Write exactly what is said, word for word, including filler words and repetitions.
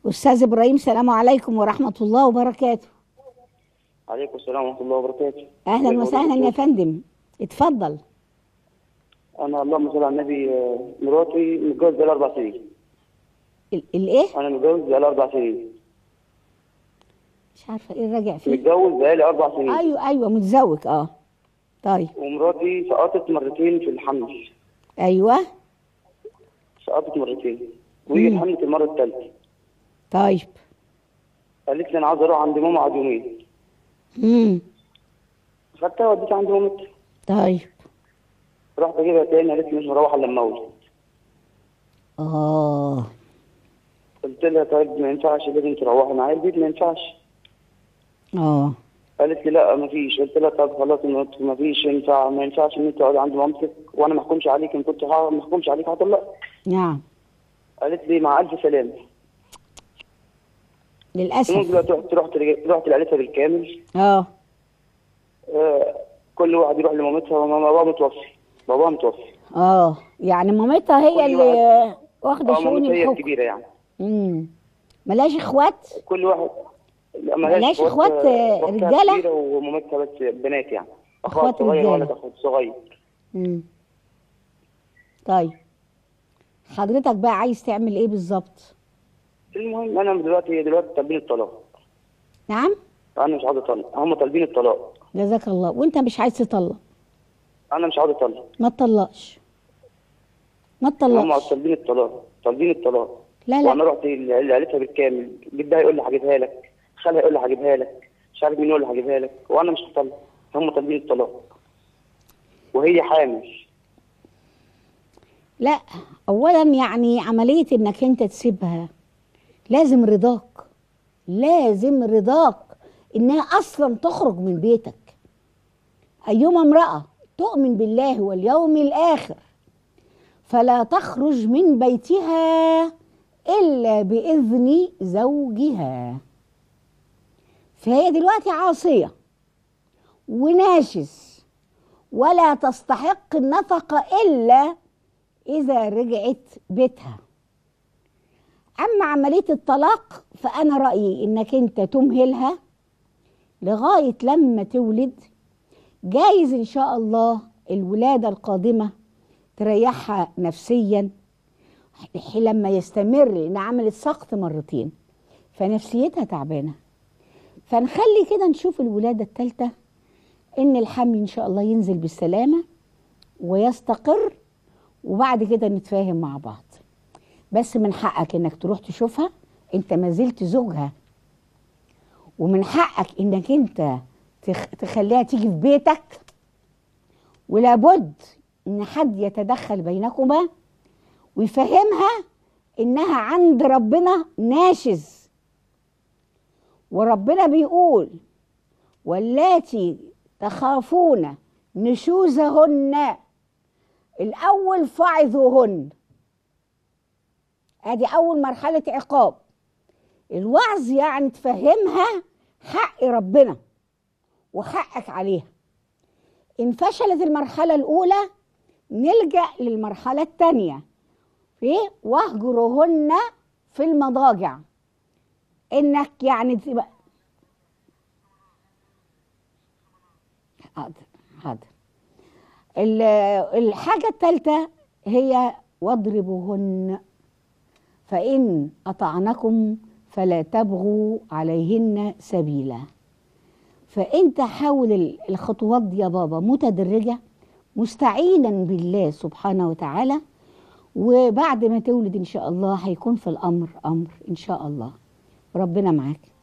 أستاذ إبراهيم، سلام عليكم ورحمة الله وبركاته. عليكم السلام ورحمة الله وبركاته. أهلا ازيك يا وسهلا يا دكتور؟ فندم، اتفضل. أنا اللهم صل على النبي، آه، مراتي متجوز بقالي أربع سنين. ال- الإيه؟ أنا متجوز بقالي أربع سنين. مش عارفة إيه الراجع فيه. متجوز بقالي أربع سنين. أيوه أيوه متزوج، أه. طيب. ومراتي سقطت مرتين في الحمل. أيوه. سقطت مرتين. وهي مم. الحمل في المرة الثالثة. طيب. قالت لي أنا عاوزة أروح عند ماما أقعد يومين. مم. خدتها وديتها عند مامتها. طيب. رحت أجيبها تاني، قالت لي مش هروح إلا لما أولد. آه. قلت لها طيب ما ينفعش، لازم تروحي معايا البيت، ما ينفعش. آه. قالت لي لا ما فيش. قلت لها طب خلاص ما فيش، ينفع ما ينفعش ان انت تقعدي عند مامتك وانا ما احكمش عليك، ان كنت ها- ما احكمش عليك هطلقك. نعم. قالت لي مع الف سلامه. المهم للأسف. دلوقتي رحت رحت رحت لعيلتها بالكامل. آه. آه كل واحد يروح لمامتها، وماما بابا متوفي. بابا متوفي. آه يعني مامتها هي كل اللي واحد واخدة اه شؤون مامتها هي الحكم. الكبيره يعني. مم. ملاش إخوات؟ كل واحد لا ملاش مالهاش إخوات اخوات. آه، اختها رجالة؟ كبيره ومامتها بس بنات يعني. اخوها إخوات الصغير ولد رجالة. اخوها الصغير. مم. طيب، حضرتك بقى عايز تعمل ايه بالظبط؟ المهم انا دلوقتي دلوقتي طالبين الطلاق. نعم. انا مش عاوز اطلق، هم طالبين الطلاق. جزاك الله. وانت مش عايز تطلق؟ انا مش عاوز اطلق. ما تطلقش، ما هم تطلقش. طالبين الطلاق، طالبين الطلاق. لا لا. وانا رحت لعيلتها بالكامل، جدها يقول لي هجيبها لك، خالها يقول لي هجيبها لك، مش عارف مين يقول لي هجيبها لك، وانا مش هطلق. هم طالبين الطلاق وهي حامل. لا، اولا يعني عملية انك انت تسيبها لازم رضاك، لازم رضاك انها اصلا تخرج من بيتك. ايما امرأة تؤمن بالله واليوم الاخر فلا تخرج من بيتها الا باذن زوجها. فهي دلوقتي عاصية وناشز ولا تستحق النفقة إلا إذا رجعت بيتها. أما عملية الطلاق فأنا رأيي إنك أنت تمهلها لغاية لما تولد. جايز إن شاء الله الولادة القادمة تريحها نفسيا لما يستمر، لأن عملت سقط مرتين فنفسيتها تعبانة. فنخلي كده نشوف الولادة الثالثة ان الحمل ان شاء الله ينزل بالسلامة ويستقر، وبعد كده نتفاهم مع بعض. بس من حقك انك تروح تشوفها، انت ما زلت زوجها، ومن حقك انك انت تخ... تخليها تيجي في بيتك، ولابد ان حد يتدخل بينكما ويفهمها انها عند ربنا ناشز. وربنا بيقول واللاتي تخافون نشوزهن الأول فاعظوهن. ادي أول مرحلة عقاب. الوعظ يعني تفهمها حق ربنا وحقك عليها. إن فشلت المرحلة الأولى نلجأ للمرحلة الثانية في واهجرهن في المضاجع. إنك يعني تبقى حاضر حاضر. الحاجة الثالثة هي واضربوهن فإن أطعنكم فلا تبغوا عليهن سبيلا. فأنت حاول الخطوات دي يا بابا متدرجة مستعينا بالله سبحانه وتعالى، وبعد ما تولد إن شاء الله هيكون في الأمر أمر إن شاء الله. ربنا معاك.